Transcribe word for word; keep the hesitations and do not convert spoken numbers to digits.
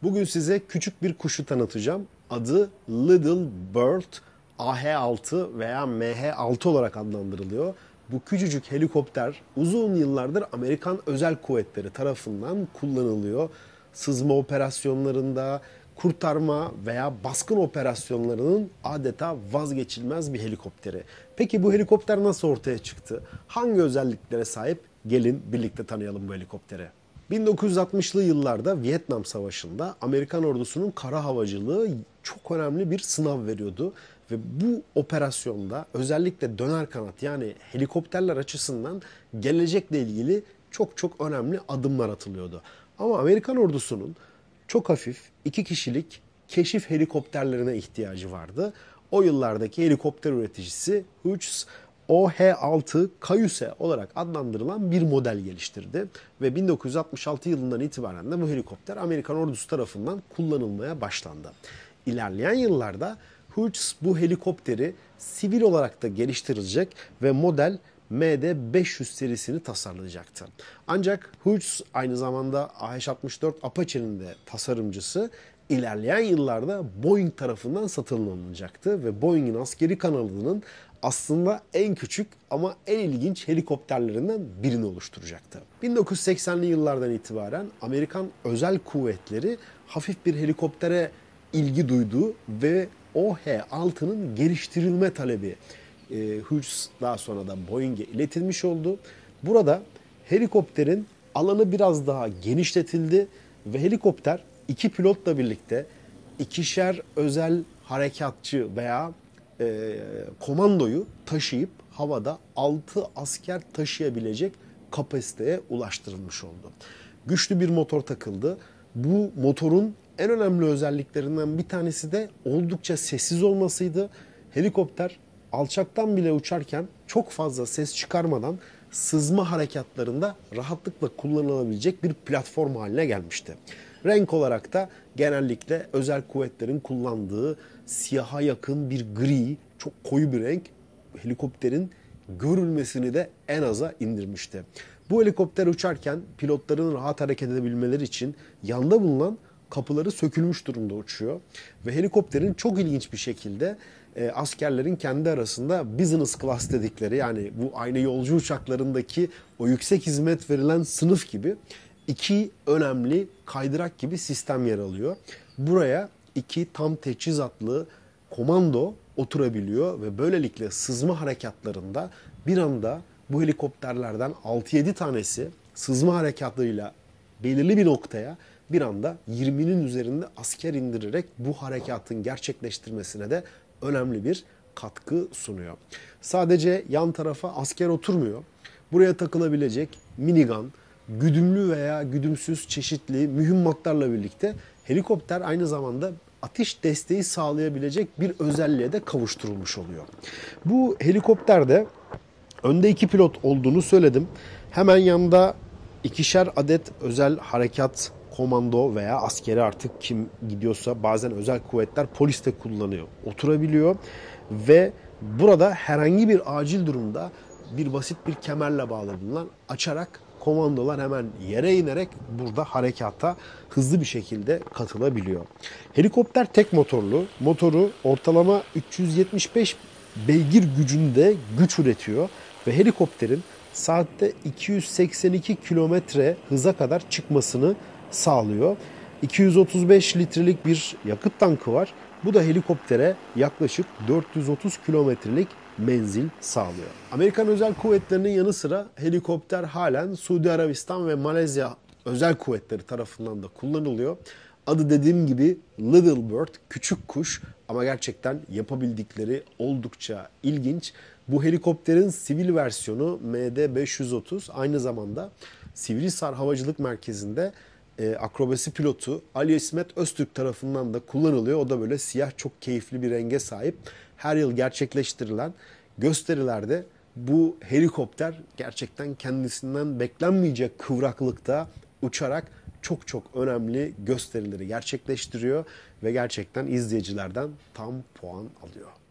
Bugün size küçük bir kuşu tanıtacağım. Adı Little Bird A H altı veya M H altı olarak adlandırılıyor. Bu küçücük helikopter uzun yıllardır Amerikan Özel Kuvvetleri tarafından kullanılıyor. Sızma operasyonlarında, kurtarma veya baskın operasyonlarının adeta vazgeçilmez bir helikopteri. Peki bu helikopter nasıl ortaya çıktı? Hangi özelliklere sahip? Gelin birlikte tanıyalım bu helikopteri. bin dokuz yüz altmışlı yıllarda Vietnam Savaşı'nda Amerikan ordusunun kara havacılığı çok önemli bir sınav veriyordu. Ve bu operasyonda özellikle döner kanat yani helikopterler açısından gelecekle ilgili çok çok önemli adımlar atılıyordu. Ama Amerikan ordusunun çok hafif iki kişilik keşif helikopterlerine ihtiyacı vardı. O yıllardaki helikopter üreticisi Hughes O H altı Cayuse olarak adlandırılan bir model geliştirdi. Ve bin dokuz yüz altmış altı yılından itibaren de bu helikopter Amerikan ordusu tarafından kullanılmaya başlandı. İlerleyen yıllarda Hughes bu helikopteri sivil olarak da geliştirecek ve model M D beş yüz serisini tasarlayacaktı. Ancak Hughes aynı zamanda A H altmış dört Apache'nin de tasarımcısı. İlerleyen yıllarda Boeing tarafından satın alınacaktı ve Boeing'in askeri kanadının aslında en küçük ama en ilginç helikopterlerinden birini oluşturacaktı. bin dokuz yüz seksenli yıllardan itibaren Amerikan Özel Kuvvetleri hafif bir helikoptere ilgi duydu ve O H altının geliştirilme talebi e, Hughes daha sonra da Boeing'e iletilmiş oldu. Burada helikopterin alanı biraz daha genişletildi ve helikopter iki pilotla birlikte ikişer özel harekatçı veya e, komandoyu taşıyıp havada altı asker taşıyabilecek kapasiteye ulaştırılmış oldu. Güçlü bir motor takıldı. Bu motorun en önemli özelliklerinden bir tanesi de oldukça sessiz olmasıydı. Helikopter alçaktan bile uçarken çok fazla ses çıkarmadan sızma harekatlarında rahatlıkla kullanılabilecek bir platform haline gelmişti. Renk olarak da genellikle özel kuvvetlerin kullandığı siyaha yakın bir gri, çok koyu bir renk helikopterin görülmesini de en aza indirmişti. Bu helikopter uçarken pilotların rahat hareket edebilmeleri için yanda bulunan kapıları sökülmüş durumda uçuyor. Ve helikopterin çok ilginç bir şekilde e, askerlerin kendi arasında business class dedikleri yani bu aynı yolcu uçaklarındaki o yüksek hizmet verilen sınıf gibi iki önemli kaydırak gibi sistem yer alıyor. Buraya iki tam teçhizatlı komando oturabiliyor ve böylelikle sızma harekatlarında bir anda bu helikopterlerden altı yedi tanesi sızma harekatlarıyla belirli bir noktaya bir anda yirminin üzerinde asker indirerek bu harekatın gerçekleştirmesine de önemli bir katkı sunuyor. Sadece yan tarafa asker oturmuyor. Buraya takılabilecek minigun, güdümlü veya güdümsüz çeşitli mühimmatlarla birlikte helikopter aynı zamanda atış desteği sağlayabilecek bir özelliğe de kavuşturulmuş oluyor. Bu helikopterde önde iki pilot olduğunu söyledim. Hemen yanında ikişer adet özel harekat komando veya askeri artık kim gidiyorsa bazen özel kuvvetler polis de kullanıyor. Oturabiliyor ve burada herhangi bir acil durumda bir basit bir kemerle bağlı bulunan açarak komandolar hemen yere inerek burada harekata hızlı bir şekilde katılabiliyor. Helikopter tek motorlu. Motoru ortalama üç yüz yetmiş beş beygir gücünde güç üretiyor ve helikopterin saatte iki yüz seksen iki kilometre hıza kadar çıkmasını sağlıyor. iki yüz otuz beş litrelik bir yakıt tankı var. Bu da helikoptere yaklaşık dört yüz otuz kilometrelik menzil sağlıyor. Amerikan Özel Kuvvetleri'nin yanı sıra helikopter halen Suudi Arabistan ve Malezya Özel Kuvvetleri tarafından da kullanılıyor. Adı dediğim gibi Little Bird, küçük kuş ama gerçekten yapabildikleri oldukça ilginç. Bu helikopterin sivil versiyonu M D beş yüz otuz aynı zamanda Sivrihisar Havacılık Merkezi'nde e, akrobasi pilotu Ali İsmet Öztürk tarafından da kullanılıyor. O da böyle siyah çok keyifli bir renge sahip. Her yıl gerçekleştirilen gösterilerde bu helikopter gerçekten kendisinden beklenmeyecek kıvraklıkta uçarak çok çok önemli gösterileri gerçekleştiriyor ve gerçekten izleyicilerden tam puan alıyor.